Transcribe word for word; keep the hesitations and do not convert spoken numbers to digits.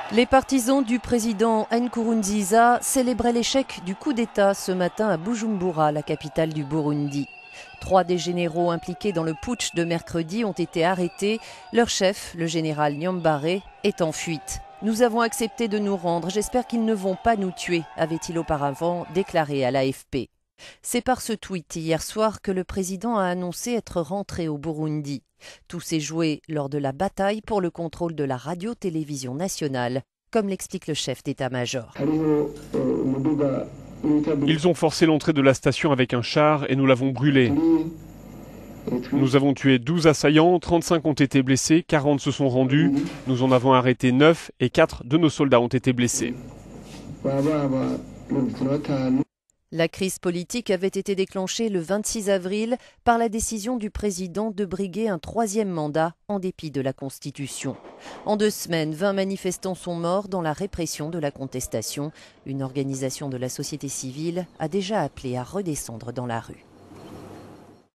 Les partisans du président Nkurunziza célébraient l'échec du coup d'État ce matin à Bujumbura, la capitale du Burundi. Trois des généraux impliqués dans le putsch de mercredi ont été arrêtés. Leur chef, le général Niambare, est en fuite. « Nous avons accepté de nous rendre. J'espère qu'ils ne vont pas nous tuer », avait-il auparavant déclaré à l'A F P. C'est par ce tweet hier soir que le président a annoncé être rentré au Burundi. Tout s'est joué lors de la bataille pour le contrôle de la radio-télévision nationale, comme l'explique le chef d'état-major. Ils ont forcé l'entrée de la station avec un char et nous l'avons brûlé. Nous avons tué douze assaillants, trente-cinq ont été blessés, quarante se sont rendus. Nous en avons arrêté neuf et quatre de nos soldats ont été blessés. La crise politique avait été déclenchée le vingt-six avril par la décision du président de briguer un troisième mandat en dépit de la Constitution. En deux semaines, vingt manifestants sont morts dans la répression de la contestation. Une organisation de la société civile a déjà appelé à redescendre dans la rue.